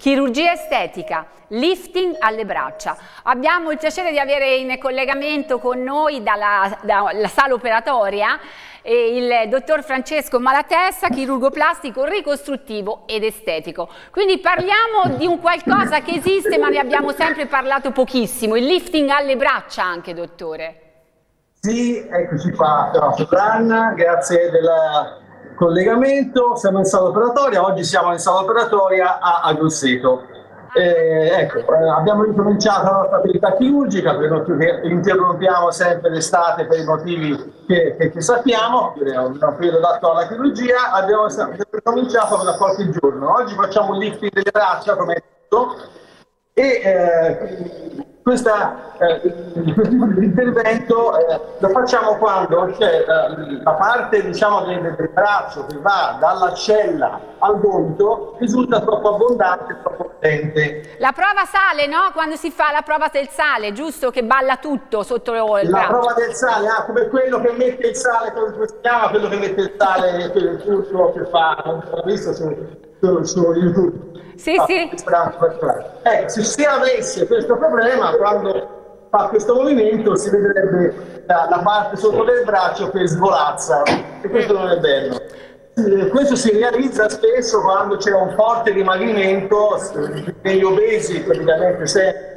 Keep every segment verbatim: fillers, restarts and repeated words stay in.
chirurgia estetica, lifting alle braccia. Abbiamo il piacere di avere in collegamento con noi dalla, dalla sala operatoria eh, il dottor Francesco Malatesta, chirurgo plastico, ricostruttivo ed estetico. Quindi parliamo di un qualcosa che esiste ma ne abbiamo sempre parlato pochissimo, il lifting alle braccia anche, dottore. Sì, eccoci qua, Anna, grazie del collegamento. Siamo in sala operatoria, oggi siamo in sala operatoria a, a Grosseto. Eh, ecco, eh, abbiamo ricominciato la nostra attività chirurgica, perché interrompiamo sempre l'estate per i motivi che, che, che sappiamo, è un periodo adatto alla chirurgia. Abbiamo ricominciato da qualche giorno. Oggi facciamo un lifting delle braccia, come detto, e eh, questa, eh, questo tipo di intervento eh, lo facciamo quando c'è eh, la parte, diciamo, del, del braccio che va dall'ascella al gomito risulta troppo abbondante, troppo potente. La prova sale, no? Quando si fa la prova del sale, giusto? Che balla tutto sotto il braccio. La prova del sale, ah, come quello che mette il sale, come si chiama? Quello che mette il sale, il curso che fa, non l'ho visto su, su, su YouTube. Sì, ah, sì. Ecco, se si avesse questo problema, quando fa questo movimento si vedrebbe la, la parte sotto del braccio che svolazza, e questo non è bello. Questo si realizza spesso quando c'è un forte dimagrimento negli obesi, praticamente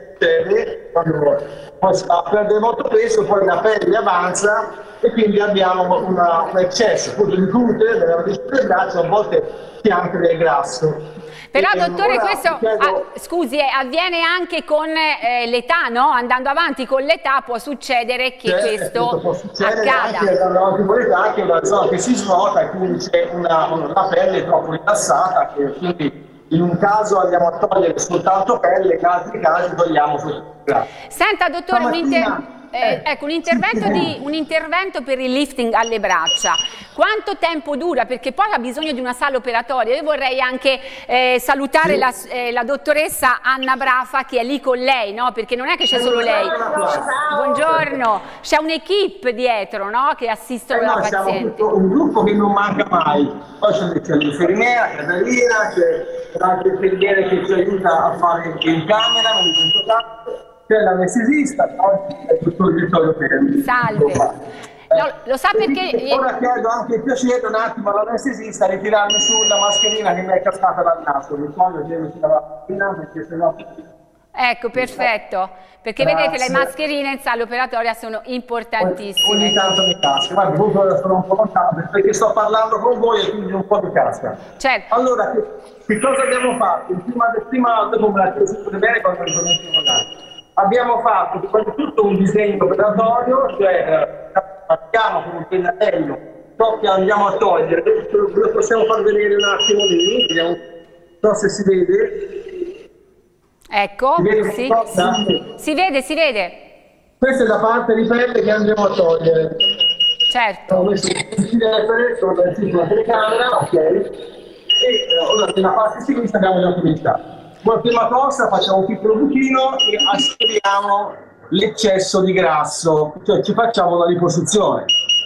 se quando poi si va a perdere molto peso, poi la pelle avanza e quindi abbiamo una, un eccesso appunto di glutine nella radice del braccio, a volte c'è anche del grasso. Però dottore, questo chiedo... ah, scusi, eh, avviene anche con eh, l'età, no? Andando avanti con l'età può succedere che cioè, questo può succedere accada. Anche andando avanti con l'età, che è una zona che si svuota e quindi c'è una, una pelle troppo rilassata, che quindi in un caso andiamo a togliere soltanto pelle, in altri casi togliamo soltanto grasso. Senta dottore, un, inter... eh, ecco, un, intervento di, un intervento per il lifting alle braccia, quanto tempo dura? Perché poi ha bisogno di una sala operatoria. Io vorrei anche eh, salutare sì. la, eh, la dottoressa Anna Brafa che è lì con lei, no? Perché non è che c'è solo lei. Buongiorno, c'è un'equipe dietro, no? Che assistono eh no, la paziente. Un, un gruppo che non manca mai. Poi c'è l'infermiera, Catalina, c'è anche il infermiere che ci aiuta a fare in camera, c'è l'anestesista, oggi è tutto il dottor Fermi. Salve. No, lo sa perché... Ora chiedo anche il piacere un attimo all'anestesista a ritirarmi su la mascherina che mi è cascata dal naso. Mi voglio dire sulla mascherina perché sennò... Ecco, perfetto. Perché Grazie. vedete, le mascherine in sala operatoria sono importantissime. Ogni tanto mi casca. Guarda, comunque sono un po' lontano perché sto parlando con voi e quindi un po' mi casca. Certo. Allora, che, che cosa abbiamo fatto? Prima, prima dopo me la chiedo sempre bene quando ricomincio a parlare. Abbiamo fatto prima di tutto un disegno operatorio, cioè partiamo con un pennarello, ciò che andiamo a togliere, lo possiamo far vedere un attimo lì, vediamo, non so se si vede. Ecco, si vede, sì, sì. si vede, si vede. Questa è la parte di pelle che andiamo a togliere. Certo. Ho messo il sulla telecamera, ok, e ora nella parte sinistra abbiamo già cominciato. La prima cosa facciamo un piccolo buchino e aspiriamo l'eccesso di grasso, cioè ci facciamo una liposuzione.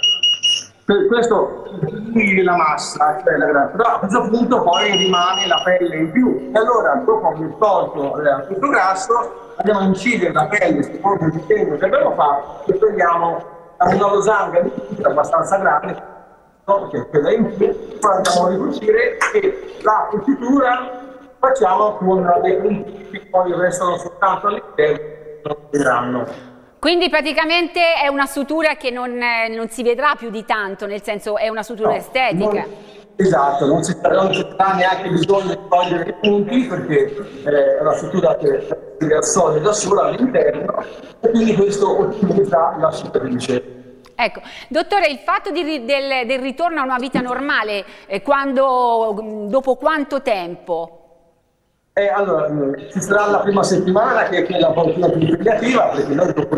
Per questo diluire la massa, cioè la grassa, però a questo punto poi rimane la pelle in più. E allora dopo aver tolto eh, tutto grasso andiamo a incidere la pelle sul fondo di tempo che abbiamo fatto e togliamo una losanga di cucina abbastanza grande, no? Che è quella in più, poi andiamo a ricucire e la cucitura facciamo con dei punti che poi restano soltanto all'interno. Quindi praticamente è una sutura che non, non si vedrà più di tanto, nel senso è una sutura no, estetica. Non, esatto, non ci sarà neanche bisogno di togliere i punti perché è una sutura che si assorbe da sola all'interno e quindi questo ottimizza la superficie. Ecco, dottore, il fatto di, del, del ritorno a una vita normale, eh, quando, dopo quanto tempo? Eh, allora, ci sarà la prima settimana che è quella un po' più impegnativa perché noi dopo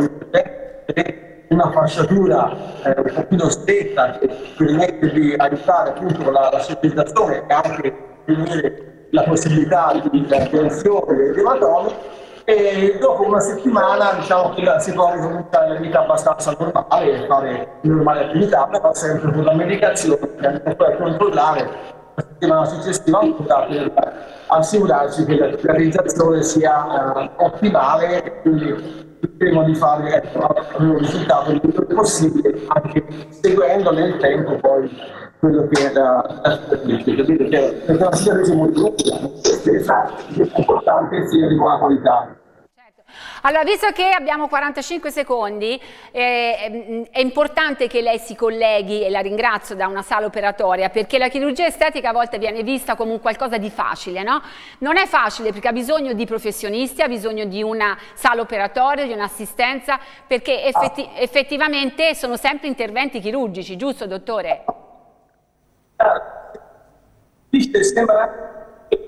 una fasciatura eh, un pochino stretta che permette di aiutare appunto la, la socializzazione e anche diminuire la possibilità di tensione degli ematomi e dopo una settimana diciamo che si può ricominciare la vita abbastanza normale e fare normale attività, però sempre con la medicazione che andiamo poi a controllare settimana successiva ancora per assicurarci che la realizzazione sia uh, ottimale e quindi cercheremo di fare ecco, un risultato il migliore possibile, anche seguendo nel tempo poi quello che è la capite che per una situazione molto importante sia di buona qualità. Allora, visto che abbiamo quarantacinque secondi, eh, è importante che lei si colleghi, e la ringrazio, da una sala operatoria, perché la chirurgia estetica a volte viene vista come un qualcosa di facile, no? Non è facile perché ha bisogno di professionisti, ha bisogno di una sala operatoria, di un'assistenza, perché effetti effettivamente sono sempre interventi chirurgici, giusto dottore? Sembra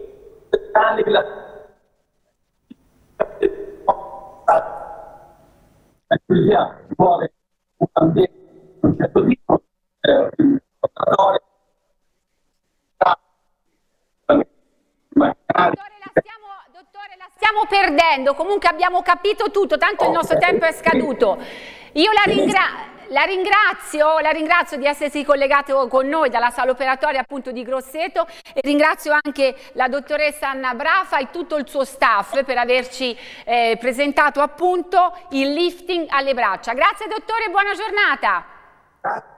vuole un ambiente un certo tipo eh, dottore, la stiamo, dottore, la stiamo perdendo, comunque abbiamo capito tutto, tanto il nostro tempo è scaduto. Io la, ringra la, ringrazio, la ringrazio di essersi collegato con noi dalla sala operatoria appunto di Grosseto, e ringrazio anche la dottoressa Anna Brafa e tutto il suo staff per averci eh, presentato appunto il lifting alle braccia. Grazie dottore, buona giornata.